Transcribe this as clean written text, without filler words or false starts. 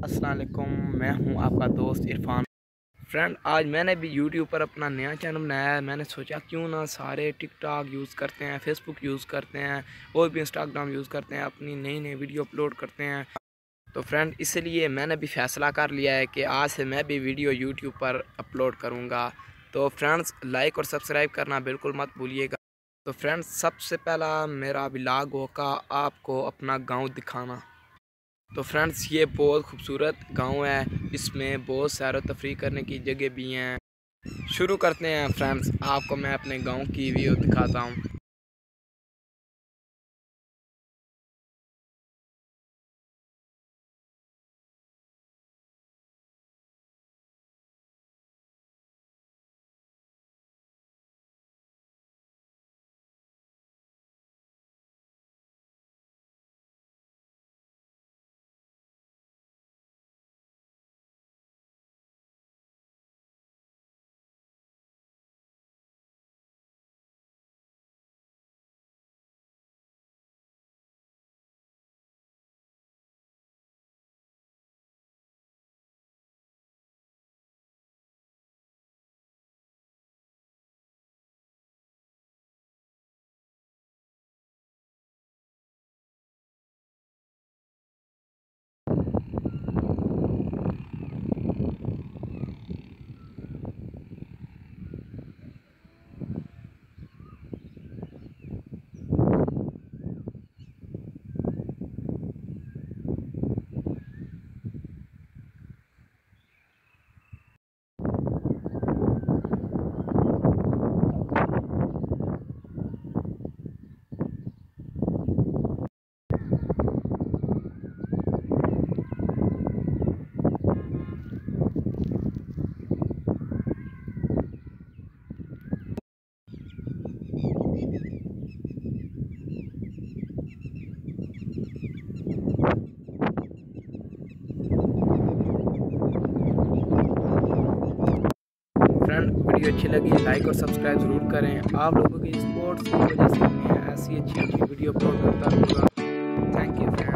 अस्सलाम वालेकुम, मैं हूं आपका दोस्त इरफान। फ्रेंड, आज मैंने भी यूट्यूब पर अपना नया चैनल बनाया है। मैंने सोचा क्यों ना सारे टिकटॉक यूज़ करते हैं, फेसबुक यूज़ करते हैं और भी इंस्टाग्राम यूज़ करते हैं, अपनी नई नई वीडियो अपलोड करते हैं। तो फ्रेंड, इसलिए मैंने भी फ़ैसला कर लिया है कि आज से मैं भी वीडियो यूट्यूब पर अपलोड करूँगा। तो फ्रेंड्स, लाइक और सब्सक्राइब करना बिल्कुल मत भूलिएगा। तो फ्रेंड्स, सबसे पहला मेरा व्लॉग होगा आपको अपना गाँव दिखाना। तो फ्रेंड्स, ये बहुत खूबसूरत गांव है, इसमें बहुत सैर व तफरीह करने की जगह भी हैं। शुरू करते हैं फ्रेंड्स, आपको मैं अपने गांव की व्यू दिखाता हूँ। फ्रेंड, वीडियो अच्छी लगी लाइक और सब्सक्राइब ज़रूर करें। आप लोगों की सपोर्ट की वजह से मैं ऐसी अच्छी अच्छी वीडियो अपलोड करता रहूँगा। Thank you friend.